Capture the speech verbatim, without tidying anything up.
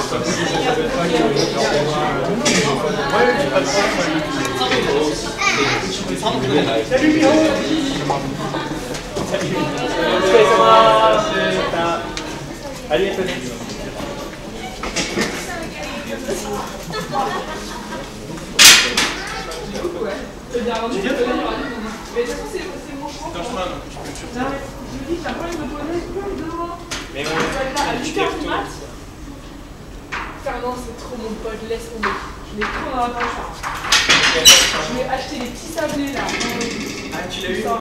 Salut Miro. Salut. Allez, peut-être. Tu viens de dire? Mais de toute façon, c'est mon choix. C'est un chemin, donc tu peux le Non, mais je me dis, t'as pas envie de me poser plein de mots. Mais on va être là à huit heures du mat. Fernand, c'est trop mon pote, laisse tomber. Je l'ai trop dans la poche. Je vais acheter les petits sablés là. Ah, tu l'as eu?